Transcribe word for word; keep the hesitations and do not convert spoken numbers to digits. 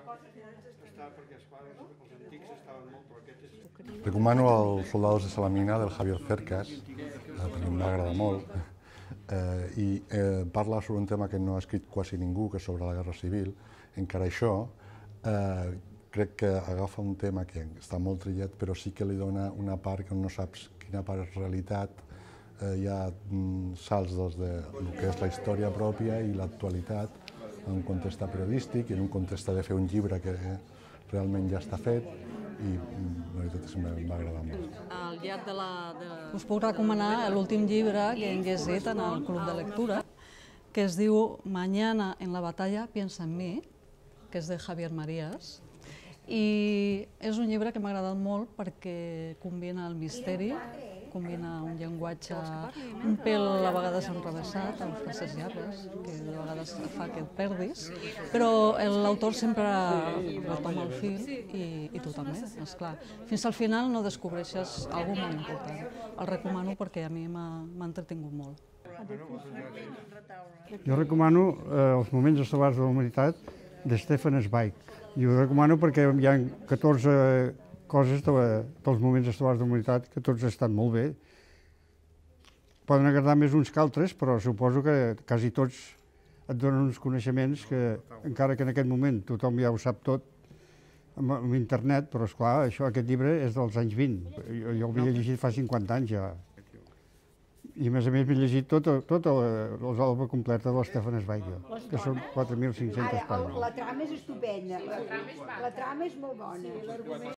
Recomano els Soldados de Salamina, del Javier Cercas, perquè em va agradar molt, eh, i eh, parla sobre un tema que no ha escrit quasi ningú, que és sobre la Guerra Civil. Encara això, eh, crec que agafa un tema que està molt trillat, però sí que li dona una part que no saps quina part és realitat. Eh, hi ha mm, salts doncs, de el que és la història pròpia i l'actualitat, en un context periodístic i en un context de fer un llibre que realment ja està fet, i la veritat és que em va agradar molt. Al llarg de la... De... Us puc recomanar l'últim llibre que hem llegit en el Club de Lectura, que es diu Mañana en la batalla piensa en mi, que és de Javier Marías, i és un llibre que m'ha agradat molt perquè combina el misteri, combina un llenguatge un pèl a vegades enrevessat, amb frases llargues, que a vegades fa que et perdis, però l'autor sempre retoma el fil i, i tu també, esclar. Fins al final no descobreixes alguna cosa molt important. El recomano perquè a mi m'ha entretingut molt. Jo recomano eh, Els moments estel·lars de la humanitat de Stefan Zweig. I ho recomano perquè hi ha catorze coses de la, dels moments estel·lars de la humanitat que tots estan molt bé. Poden agradar més uns que altres, però suposo que quasi tots et donen uns coneixements que, encara que en aquest moment tothom ja ho sap tot amb, amb internet, però esclar, això, aquest llibre és dels anys vint. Jo, jo el havia llegit fa cinquanta anys ja. I a més a més m'he llegit tota, tota l'obra completa de l'Stefan Zweig, que són quatre mil cinc-centes pàgines. La trama és estupenda, la trama és molt bona.